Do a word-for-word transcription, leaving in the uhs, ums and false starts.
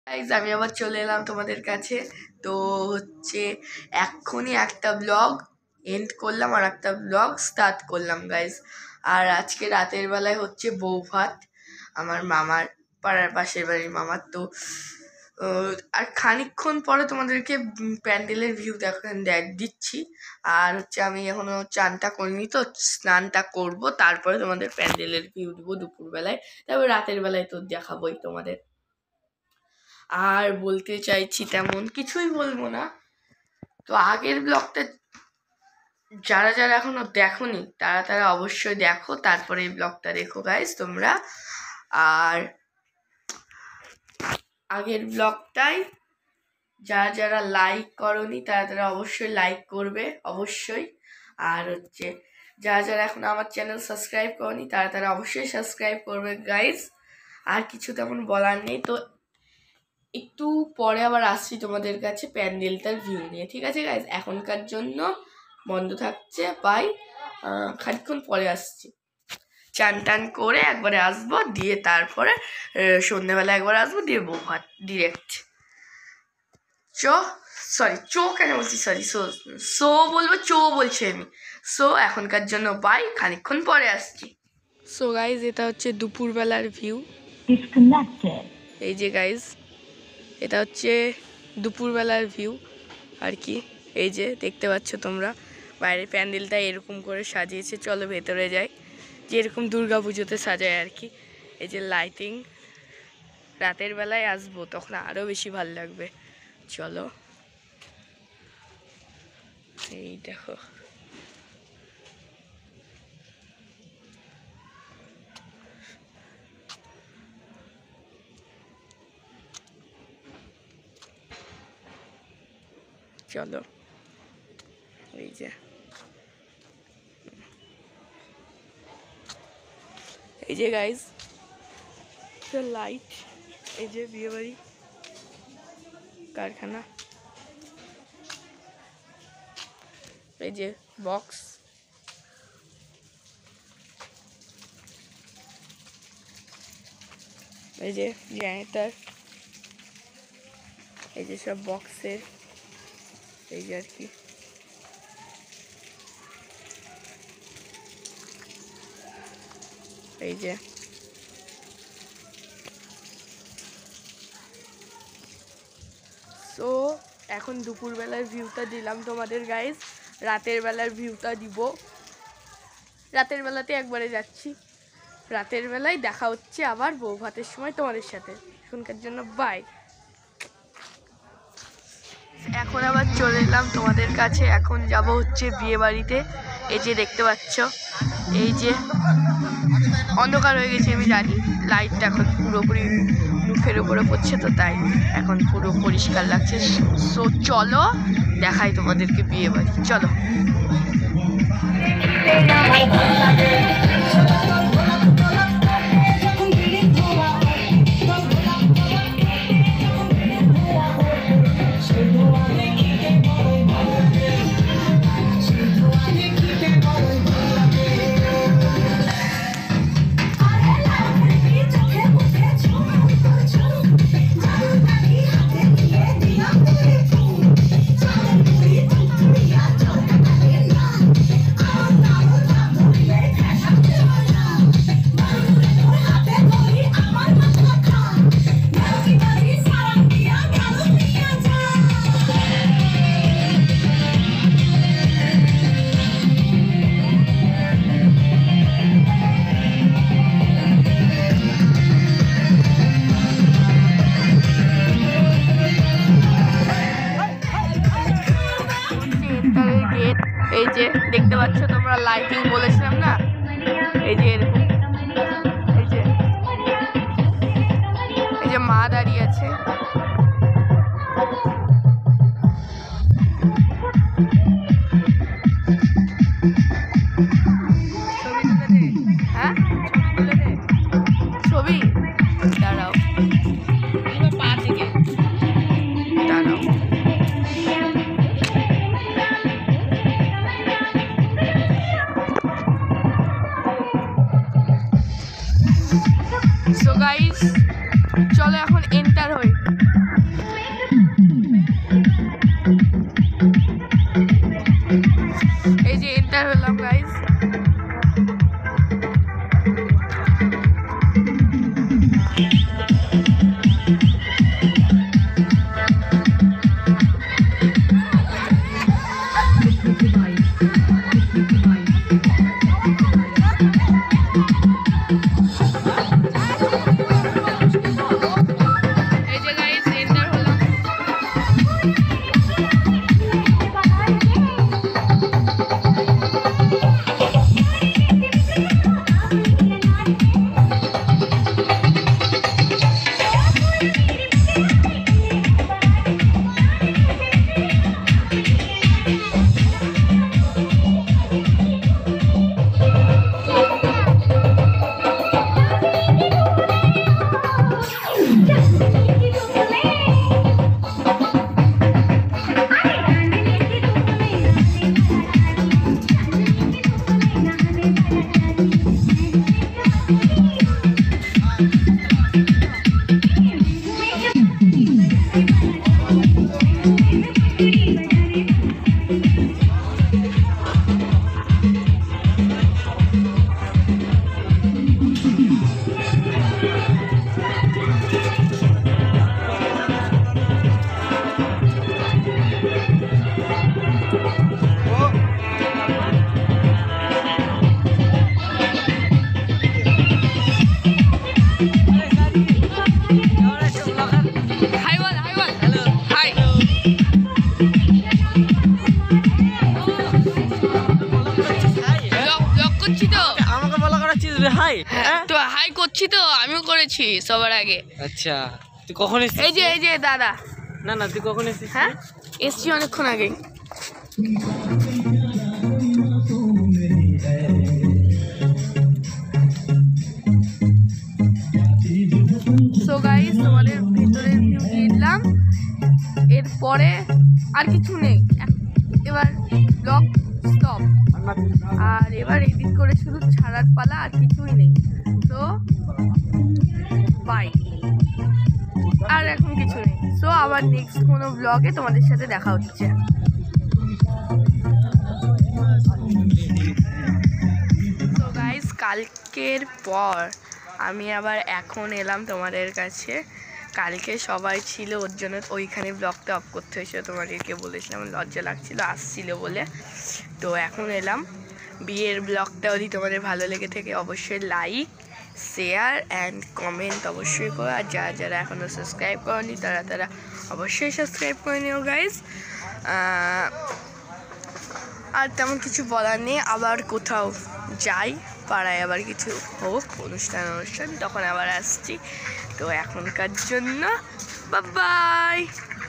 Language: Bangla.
গাইজ আমি আবার চলে এলাম তোমাদের কাছে। তো হচ্ছে এক্ষুনি একটা ব্লগ এন্ড করলাম আর একটা ব্লগ স্টার্ট করলাম গাইজ। আর আজকে রাতের বেলায় হচ্ছে বউ ভাত আমার মামার পাড়ার পাশের বাড়ির মামার। তো আর খানিকক্ষণ পরে তোমাদেরকে প্যান্ডেলের ভিউ দেখান দিচ্ছি। আর হচ্ছে আমি এখনো চানটা করিনি, তো স্নানটা করব, তারপরে তোমাদের প্যান্ডেলের ভিউ দেবো দুপুরবেলায়, তারপর রাতের বেলায় তো দেখাবোই তোমাদের। আর বলতে চাইছি তেমন কিছুই বলবো না। তো আগের ব্লগটা যারা যারা এখনো দেখোনি তারা তারা অবশ্যই দেখো, তারপরে এই ব্লগটা দেখো গাইজ তোমরা। আর আগের ব্লগটাই যারা যারা লাইক করনি তারা তারা অবশ্যই লাইক করবে অবশ্যই। আর হচ্ছে যারা যারা এখন আমার চ্যানেল সাবস্ক্রাইব করনি তারা তারা অবশ্যই সাবস্ক্রাইব করবে গাইজ। আর কিছু তেমন বলার নেই। তো একটু পরে আবার আসছি তোমাদের কাছে প্যান্ডেলটার ভিউ নিয়ে, ঠিক আছে গাইজ? এখনকার জন্য বন্ধ থাকছে, বাই। খানিকক্ষণ পরে আসছি, চান টান করে একবারে আসবো, দিয়ে তারপরে সন্ধ্যেবেলা একবার আসবো, দিয়ে বউ ভাত ডিরেক্ট। চ সরি চো কেন বলছি, সরি সো সো বলবো, চো বলছি আমি। সো এখনকার জন্য বাই, খানিকক্ষণ পরে আসছি। সো গাইজ এটা হচ্ছে দুপুরবেলার ভিউ। এই যে গাইজ এটা হচ্ছে দুপুরবেলার ভিউ আর কি। এই যে দেখতে পাচ্ছ তোমরা বাইরের প্যান্ডেলটা এরকম করে সাজিয়েছে। চলো ভেতরে যাই, যেরকম দুর্গা পুজোতে সাজায় আর কি। এই যে লাইটিং, রাতের বেলায় আসবো তখন আরও বেশি ভালো লাগবে। চলো এই দেখো, চলো এই যে এই যে গাইজ লাইট, এই যে বিয়েবাড়ি কারখানা, এই যে বক্স, এই যে জেনারেটর, এই যে সব বক্সের এই যে আর কি। এই যে সো এখন দুপুরবেলার ভিউটা দিলাম তোমাদের গাইজ, রাতের বেলার ভিউটা দিব। রাতের বেলাতে একবারে যাচ্ছি, রাতের বেলায় দেখা হচ্ছে আবার বউ ভাতের সময় তোমাদের সাথে। এখনকার জন্য বাই। এখন আবার চলে এলাম তোমাদের কাছে, এখন যাব হচ্ছে বিয়ে বাড়িতে। এই যে দেখতে পাচ্ছ, এই যে অন্ধকার হয়ে গেছে আমি জানি, লাইটটা এখন পুরোপুরি মুখের উপরে পড়ছে, তো তাই এখন পুরো পরিষ্কার লাগছে। সো চলো দেখাই তোমাদেরকে বিয়ে বাড়ি, চলো। এই যে দেখতে পাচ্ছ তোমরা, লাইটিং বলেছিলাম না, এই যে এরকম, এই যে এই যে মা দাঁড়িয়ে আছে। হ্যাঁ ছবি দাঁড়াও, পা থেকে দাঁড়াও। সো গাইস চলো এখন এন্টার হই। তো আমিও করেছি সবার আগে। আচ্ছা তুই কখন এসেছিস? এই যে এই যে দাদা। না না তুই কখন এসেছিস? হ্যাঁ এসছি অনেকক্ষণ আগে। সো গাইস তোমাদের ভেতরের ভিউ দিলাম, এরপরে আর কিছু নেই, এবার ব্লগ স্টপ। আর এবার এডিট করে শুধু ছাড়ার পালা, আর কিছুই নেই। তো বাই, আর এখন কিছু নেই। সো আবার নেক্সট কোনো ব্লগে তোমাদের সাথে দেখা হচ্ছে। সো গাইস কালকের পর আমি আবার এখন এলাম তোমাদের কাছে। কালকে সবাই ছিল, ওর জন্য ওইখানে ব্লগটা অফ করতে হয়েছিল, তোমাদেরকে বলেছিলাম, লজ্জা লাগছিল আসছিল বলে। তো এখন এলাম বিয়ের ব্লগটা। যদি তোমাদের ভালো লেগে থাকে অবশ্যই লাইক শেয়ার অ্যান্ড কমেন্ট অবশ্যই করো। আর যারা যারা এখনও সাবস্ক্রাইব করনি তারা তারা অবশ্যই সাবস্ক্রাইব করে নিও গাইজ। আর তেমন কিছু বলার নেই, আবার কোথাও যাই পাড়ায় আবার কিছু হোক অনুষ্ঠান অনুষ্ঠান তখন আবার আসছি। তো এখনকার জন্য বাই বাই।